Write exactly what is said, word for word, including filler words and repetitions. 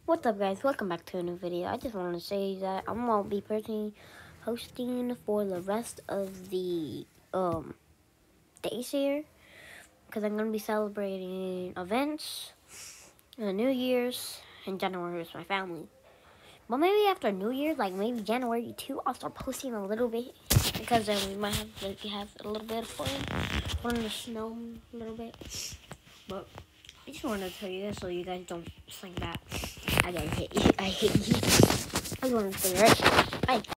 What's up, guys? Welcome back to a new video. I just want to say that I'm going to be personally hosting for the rest of the um days here, because I'm going to be celebrating events, uh, New Year's, and January with my family. But maybe after New Year's, like maybe January second, I'll start posting a little bit, because then we might have like have a little bit of fun, fun in the snow a little bit. But I just wanted to tell you this so you guys don't think that I hate you. I hate you. I just wanted to say that. Bye.